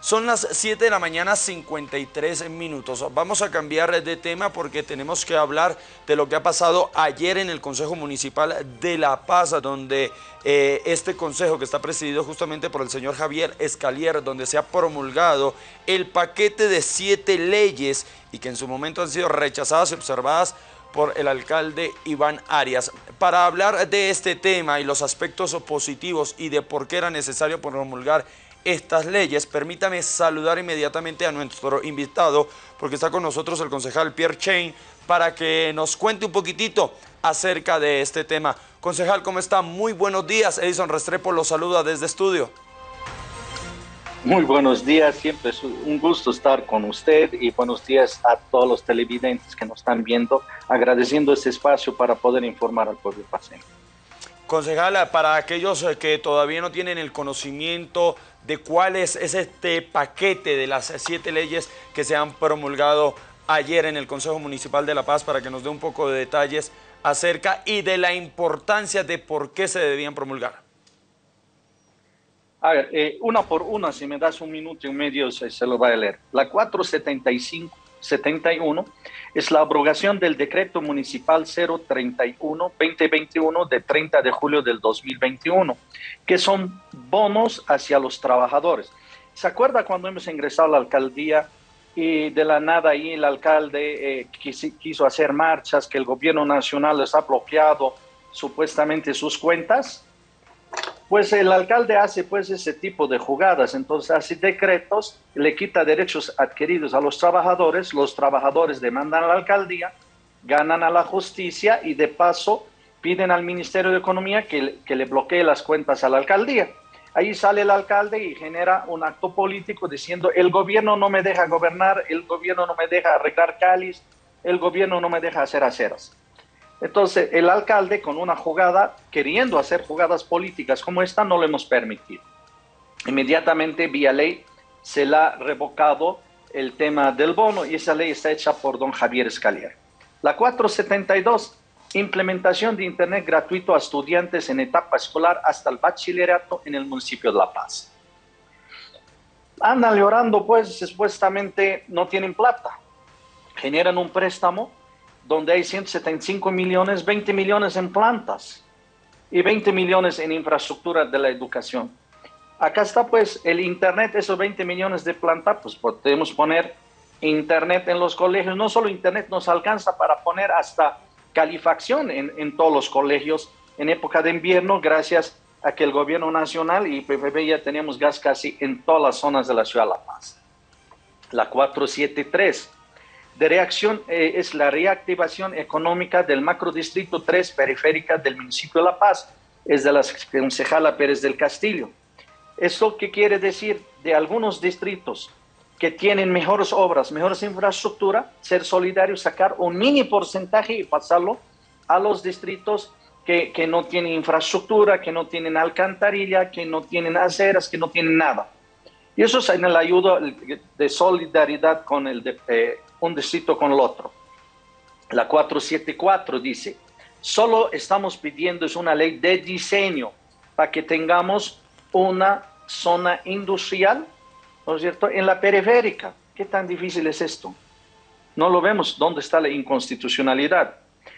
Son las 7 de la mañana, 53 minutos. Vamos a cambiar de tema porque tenemos que hablar de lo que ha pasado ayer en el Consejo Municipal de La Paz, donde este consejo, que está presidido justamente por el señor Javier Escalier, donde se ha promulgado el paquete de 7 leyes y que en su momento han sido rechazadas y observadas por el alcalde Iván Arias. Para hablar de este tema y los aspectos positivos y de por qué era necesario promulgar estas leyes, permítame saludar inmediatamente a nuestro invitado, porque está con nosotros el concejal Pierre Chain, para que nos cuente un poquitito acerca de este tema. Concejal, ¿cómo está? Muy buenos días. Edison Restrepo lo saluda desde estudio. Muy buenos días, siempre es un gusto estar con usted y buenos días a todos los televidentes que nos están viendo, agradeciendo este espacio para poder informar al pueblo paceño. Concejala, para aquellos que todavía no tienen el conocimiento de cuál es este paquete de las 7 leyes que se han promulgado ayer en el Consejo Municipal de La Paz, para que nos dé un poco de detalles acerca y de la importancia de por qué se debían promulgar. A ver, una por una, si me das un minuto y medio, se lo voy a leer. La 475-71 es la abrogación del decreto municipal 031-2021 de 30 de julio del 2021, que son bonos hacia los trabajadores. ¿Se acuerda cuando hemos ingresado a la alcaldía y de la nada ahí el alcalde quiso hacer marchas, que el gobierno nacional les ha bloqueado supuestamente sus cuentas? Pues el alcalde hace pues ese tipo de jugadas, entonces hace decretos, le quita derechos adquiridos a los trabajadores demandan a la alcaldía, ganan a la justicia y de paso piden al Ministerio de Economía que le bloquee las cuentas a la alcaldía. Ahí sale el alcalde y genera un acto político diciendo: el gobierno no me deja gobernar, el gobierno no me deja arreglar cáliz, el gobierno no me deja hacer aceras. Entonces, el alcalde, con una jugada, queriendo hacer jugadas políticas como esta, no lo hemos permitido. Inmediatamente, vía ley, se le ha revocado el tema del bono y esa ley está hecha por don Javier Escalier. La 472, implementación de Internet gratuito a estudiantes en etapa escolar hasta el bachillerato en el municipio de La Paz. Andan llorando, pues, supuestamente no tienen plata. Generan un préstamo donde hay 175 millones, 20 millones en plantas y 20 millones en infraestructura de la educación. Acá está pues el Internet, esos 20 millones de planta, pues podemos poner Internet en los colegios. No solo Internet, nos alcanza para poner hasta calefacción en todos los colegios en época de invierno, gracias a que el gobierno nacional y PPP ya teníamos gas casi en todas las zonas de la ciudad de La Paz. La 473. De reacción es la reactivación económica del macrodistrito 3 periférica del municipio de La Paz, es de la concejala Pérez del Castillo. ¿Esto qué quiere decir? De algunos distritos que tienen mejores obras, mejores infraestructura, ser solidarios, sacar un mini porcentaje y pasarlo a los distritos que no tienen infraestructura, que no tienen alcantarilla, que no tienen aceras, que no tienen nada. Y eso es en la ayuda de solidaridad con un distrito con el otro. La 474 dice: solo estamos pidiendo es una ley de diseño para que tengamos una zona industrial, ¿no es cierto?, en la periférica. ¿Qué tan difícil es esto? No lo vemos. ¿Dónde está la inconstitucionalidad?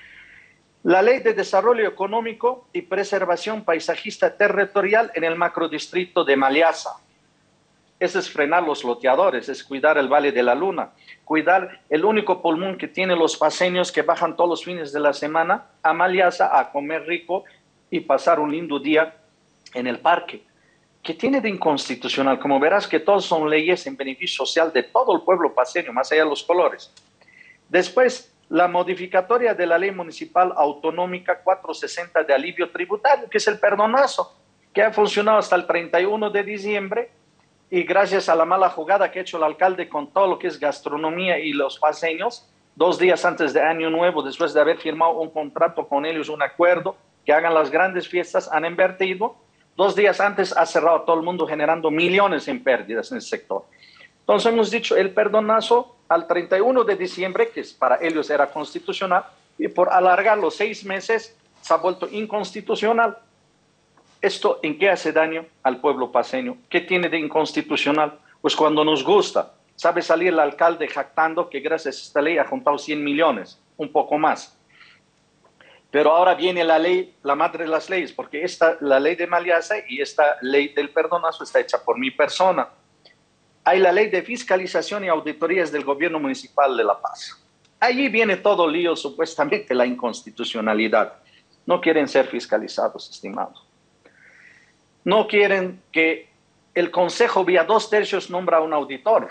La ley de desarrollo económico y preservación paisajista territorial en el macrodistrito de Maliasa. Eso es frenar los loteadores, es cuidar el Valle de la Luna, cuidar el único pulmón que tienen los paceños que bajan todos los fines de la semana a Maliasa a comer rico y pasar un lindo día en el parque. ¿Qué tiene de inconstitucional? Como verás que todas son leyes en beneficio social de todo el pueblo paceño, más allá de los colores. Después, la modificatoria de la ley municipal autonómica 460 de alivio tributario, que es el perdonazo, que ha funcionado hasta el 31 de diciembre, y gracias a la mala jugada que ha hecho el alcalde con todo lo que es gastronomía y los paceños, 2 días antes de Año Nuevo, después de haber firmado un contrato con ellos, un acuerdo, que hagan las grandes fiestas, han invertido. 2 días antes ha cerrado a todo el mundo, generando millones en pérdidas en el sector. Entonces hemos dicho el perdonazo al 31 de diciembre, que para ellos era constitucional, y por alargar los 6 meses se ha vuelto inconstitucional. ¿Esto en qué hace daño al pueblo paceño? ¿Qué tiene de inconstitucional? Pues cuando nos gusta, sabe salir el alcalde jactando que gracias a esta ley ha juntado 100 millones, un poco más. Pero ahora viene la ley, la madre de las leyes, porque la ley de Maliasa y esta ley del perdonazo está hecha por mi persona. Hay la ley de fiscalización y auditorías del gobierno municipal de La Paz. Allí viene todo lío, supuestamente la inconstitucionalidad. No quieren ser fiscalizados, estimado. No quieren que el consejo vía 2/3 nombra a un auditor.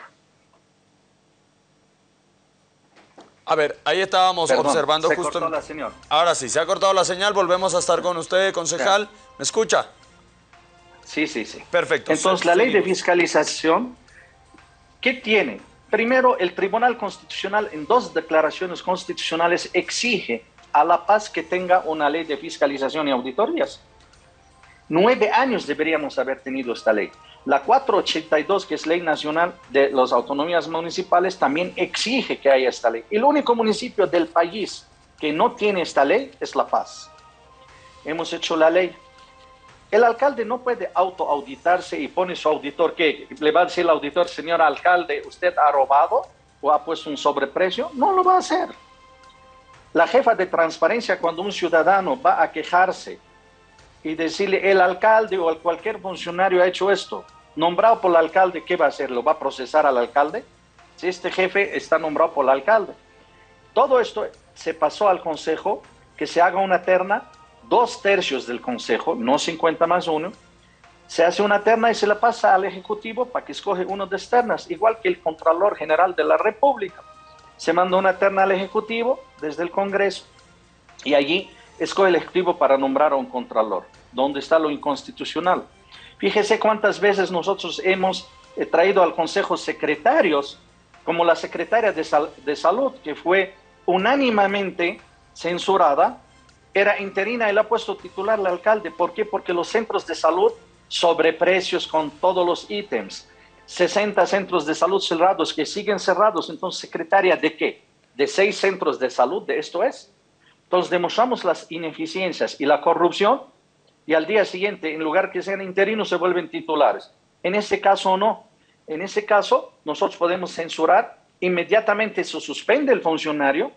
A ver, ahí estábamos observando justo... Se cortó la señal. Ahora sí, se ha cortado la señal, volvemos a estar con usted, concejal. ¿Me escucha? Sí, sí, sí. Perfecto. Entonces, la ley de fiscalización, ¿qué tiene? Primero, el Tribunal Constitucional en 2 declaraciones constitucionales exige a La Paz que tenga una ley de fiscalización y auditorías. 9 años deberíamos haber tenido esta ley. La 482, que es ley nacional de las autonomías municipales, también exige que haya esta ley. El único municipio del país que no tiene esta ley es La Paz. Hemos hecho la ley. El alcalde no puede autoauditarse y pone su auditor, que le va a decir el auditor, señor alcalde, ¿usted ha robado o ha puesto un sobreprecio? No lo va a hacer. La jefa de transparencia, cuando un ciudadano va a quejarse y decirle, el alcalde o cualquier funcionario ha hecho esto, nombrado por el alcalde, ¿qué va a hacer? ¿Lo va a procesar al alcalde? Si este jefe está nombrado por el alcalde. Todo esto se pasó al consejo, que se haga una terna, 2/3 del consejo, no 50+1, se hace una terna y se la pasa al ejecutivo para que escoge uno de externas, igual que el Contralor General de la República. Se manda una terna al ejecutivo desde el Congreso y allí escoge el ejecutivo para nombrar a un contralor. ¿Dónde está lo inconstitucional? Fíjese cuántas veces nosotros hemos traído al consejo secretarios, como la secretaria de Salud, que fue unánimemente censurada, era interina y la ha puesto titular al alcalde. ¿Por qué? Porque los centros de salud sobreprecios con todos los ítems. 60 centros de salud cerrados que siguen cerrados. Entonces, ¿secretaria de qué? ¿De 6 centros de salud? ¿De esto es? Entonces, demostramos las ineficiencias y la corrupción y al día siguiente, en lugar que sean interinos, se vuelven titulares. En este caso, no. En ese caso, nosotros podemos censurar, inmediatamente se suspende el funcionario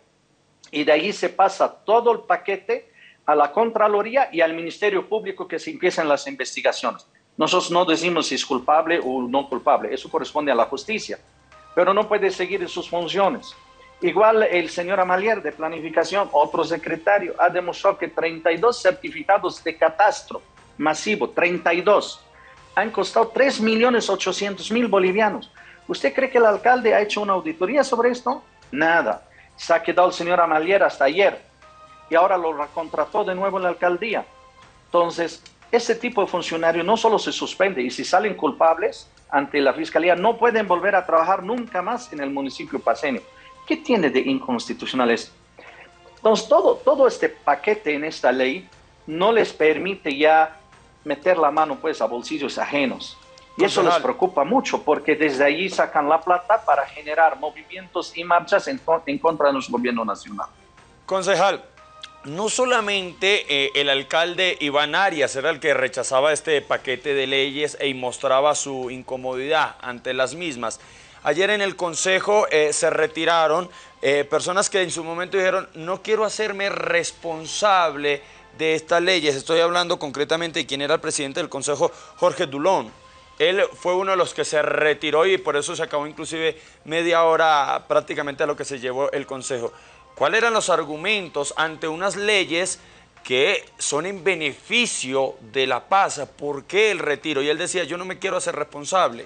y de ahí se pasa todo el paquete a la Contraloría y al Ministerio Público, que se empiezan las investigaciones. Nosotros no decimos si es culpable o no culpable, eso corresponde a la justicia, pero no puede seguir en sus funciones. Igual el señor Amalier de Planificación, otro secretario, ha demostrado que 32 certificados de catastro masivo, 32, han costado 3.800.000 bolivianos. ¿Usted cree que el alcalde ha hecho una auditoría sobre esto? Nada. Se ha quedado el señor Amalier hasta ayer y ahora lo recontrató de nuevo en la alcaldía. Entonces, este tipo de funcionario no solo se suspende y si salen culpables ante la fiscalía no pueden volver a trabajar nunca más en el municipio paceño. ¿Qué tiene de inconstitucional esto? Entonces, todo este paquete en esta ley no les permite ya meter la mano pues a bolsillos ajenos. Y eso les preocupa mucho porque desde allí sacan la plata para generar movimientos y marchas en contra de nuestro gobierno nacional. Concejal, no solamente el alcalde Iván Arias era el que rechazaba este paquete de leyes y mostraba su incomodidad ante las mismas. Ayer en el Consejo se retiraron personas que en su momento dijeron no quiero hacerme responsable de estas leyes. Estoy hablando concretamente de quien era el presidente del Consejo, Jorge Dulón. Él fue uno de los que se retiró y por eso se acabó inclusive media hora prácticamente a lo que se llevó el Consejo. ¿Cuáles eran los argumentos ante unas leyes que son en beneficio de la paz? ¿Por qué el retiro? Y él decía, yo no me quiero hacer responsable.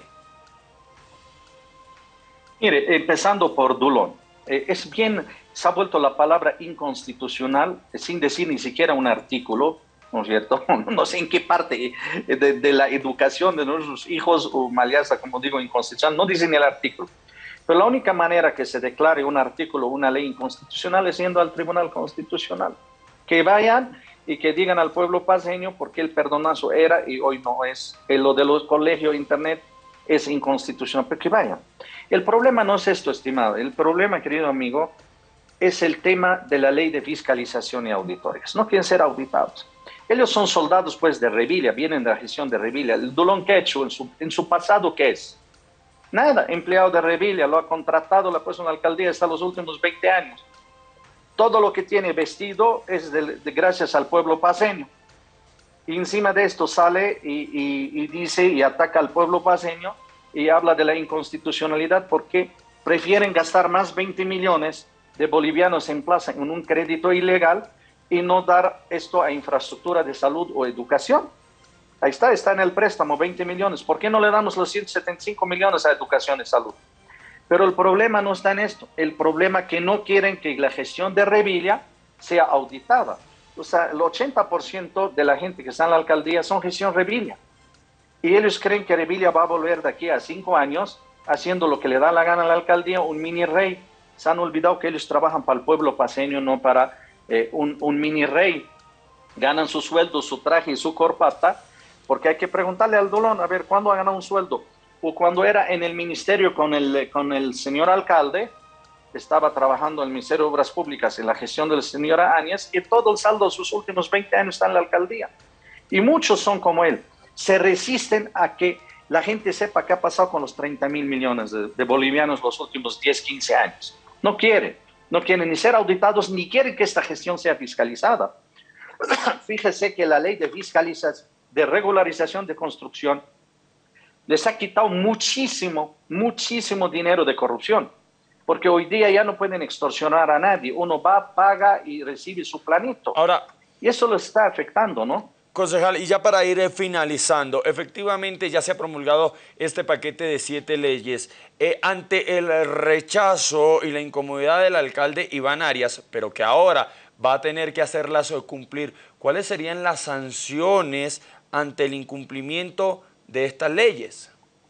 Mire, empezando por Dulón, se ha vuelto la palabra inconstitucional sin decir ni siquiera un artículo, ¿no es cierto? No sé en qué parte de la educación de nuestros hijos o Maliasa, como digo, inconstitucional, no dice ni el artículo. Pero la única manera que se declare un artículo o una ley inconstitucional es yendo al Tribunal Constitucional. Que vayan y que digan al pueblo paceño por qué el perdonazo era y hoy no es. Lo de los colegios, internet, es inconstitucional, pero que vayan. El problema no es esto, estimado. El problema, querido amigo, es el tema de la ley de fiscalización y auditorías. No quieren ser auditados. Ellos son soldados pues de Revilla, vienen de la gestión de Revilla. El Dulón que ha hecho en su pasado, ¿qué es? Nada, empleado de Revilla, lo ha contratado, le ha puesto en la alcaldía hasta los últimos 20 años. Todo lo que tiene vestido es gracias al pueblo paceño. Y encima de esto sale y dice y ataca al pueblo paceño y habla de la inconstitucionalidad porque prefieren gastar más 20 millones de bolivianos en plaza en un crédito ilegal y no dar esto a infraestructura de salud o educación. Ahí está en el préstamo, 20 millones. ¿Por qué no le damos los 175 millones a educación y salud? Pero el problema no está en esto. El problema es que no quieren que la gestión de Revilla sea auditada. O sea, el 80% de la gente que está en la alcaldía son gestión Revilla. Y ellos creen que Revilla va a volver de aquí a 5 años haciendo lo que le da la gana a la alcaldía, un mini rey. Se han olvidado que ellos trabajan para el pueblo paceño, no para un mini rey. Ganan su sueldo, su traje y su corbata, porque hay que preguntarle al Dolón, a ver, ¿cuándo ha ganado un sueldo? O cuando era en el ministerio con el señor alcalde, estaba trabajando en el Ministerio de Obras Públicas en la gestión de la señora Áñez y todo el saldo de sus últimos 20 años está en la alcaldía. Y muchos son como él. Se resisten a que la gente sepa qué ha pasado con los 30.000 millones de bolivianos los últimos 10, 15 años. No quieren ni ser auditados, ni quieren que esta gestión sea fiscalizada. Fíjese que la ley de fiscalización, de regularización de construcción, les ha quitado muchísimo dinero de corrupción, porque hoy día ya no pueden extorsionar a nadie. Uno va, paga y recibe su planito. Ahora, y eso lo está afectando, ¿no? concejal, y ya para ir finalizando, efectivamente ya se ha promulgado este paquete de 7 leyes. Ante el rechazo y la incomodidad del alcalde Iván Arias, pero que ahora va a tener que hacerlas cumplir, ¿cuáles serían las sanciones ante el incumplimiento de estas leyes?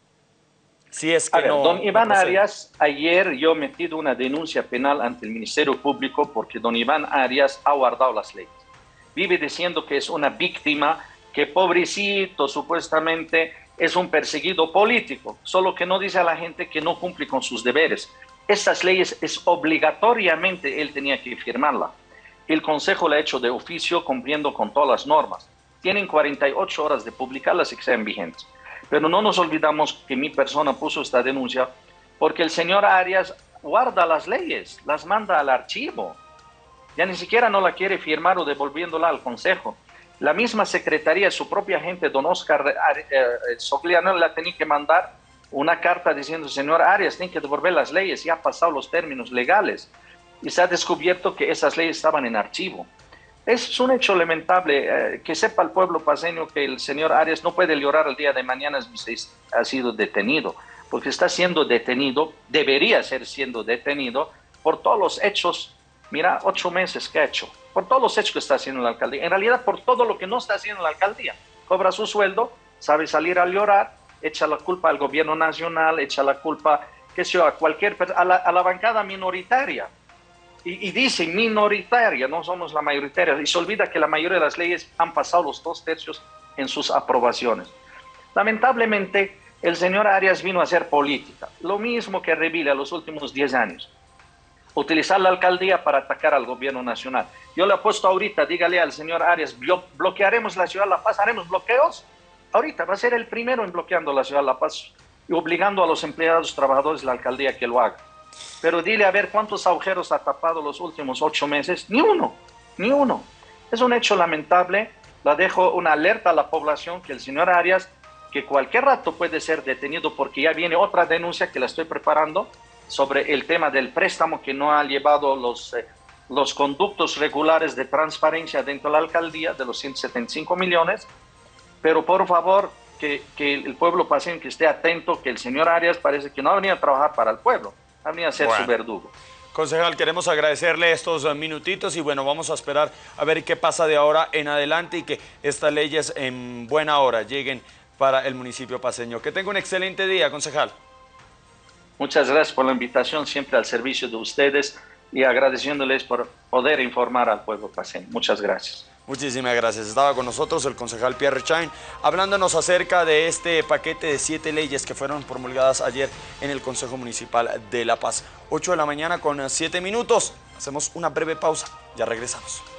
Si es que don Iván Arias, ayer yo he metido una denuncia penal ante el Ministerio Público porque don Iván Arias ha guardado las leyes. Vive diciendo que es una víctima, que pobrecito, supuestamente es un perseguido político, solo que no dice a la gente que no cumple con sus deberes. Estas leyes es obligatoriamente él tenía que firmarla. El Consejo la ha hecho de oficio cumpliendo con todas las normas. Tienen 48 horas de publicarlas y que sean vigentes. Pero no nos olvidamos que mi persona puso esta denuncia porque el señor Arias guarda las leyes, las manda al archivo. Ya ni siquiera no la quiere firmar o devolviéndola al Consejo. La misma secretaría, su propia gente, don Oscar Sogliano, la tenía que mandar una carta diciendo, señor Arias, tiene que devolver las leyes, ya han pasado los términos legales. Y se ha descubierto que esas leyes estaban en archivo. Es un hecho lamentable, que sepa el pueblo paceño que el señor Arias no puede llorar el día de mañana si ha sido detenido, porque está siendo detenido, debería ser siendo detenido por todos los hechos. Mira, 8 meses que ha hecho, por todos los hechos que está haciendo la alcaldía, en realidad por todo lo que no está haciendo la alcaldía. Cobra su sueldo, sabe salir a llorar, echa la culpa al gobierno nacional, echa la culpa, qué sé yo, a la bancada minoritaria. Y dice minoritaria, no somos la mayoritaria, y se olvida que la mayoría de las leyes han pasado los 2/3 en sus aprobaciones. Lamentablemente, el señor Arias vino a hacer política, lo mismo que Revilla los últimos 10 años. Utilizar la alcaldía para atacar al gobierno nacional. Yo le apuesto ahorita, dígale al señor Arias, bloquearemos la ciudad de La Paz, haremos bloqueos. Ahorita va a ser el primero en bloqueando la ciudad de La Paz y obligando a los empleados, trabajadores de la alcaldía que lo hagan. Pero dile a ver cuántos agujeros ha tapado los últimos 8 meses. Ni uno, ni uno. Es un hecho lamentable. La dejo una alerta a la población que el señor Arias, que cualquier rato puede ser detenido porque ya viene otra denuncia que la estoy preparando sobre el tema del préstamo que no ha llevado los conductos regulares de transparencia dentro de la alcaldía de los 175 millones. Pero por favor, que el pueblo paceño que esté atento, que el señor Arias parece que no ha venido a trabajar para el pueblo, ha venido a ser su verdugo. Concejal, queremos agradecerle estos minutitos y bueno, vamos a esperar a ver qué pasa de ahora en adelante y que estas leyes en buena hora lleguen para el municipio paceño. Que tenga un excelente día, concejal. Muchas gracias por la invitación, siempre al servicio de ustedes y agradeciéndoles por poder informar al pueblo paceño. Muchas gracias. Muchísimas gracias. Estaba con nosotros el concejal Pierre Chain hablándonos acerca de este paquete de 7 leyes que fueron promulgadas ayer en el Consejo Municipal de La Paz. 8 de la mañana con 7 minutos. Hacemos una breve pausa. Ya regresamos.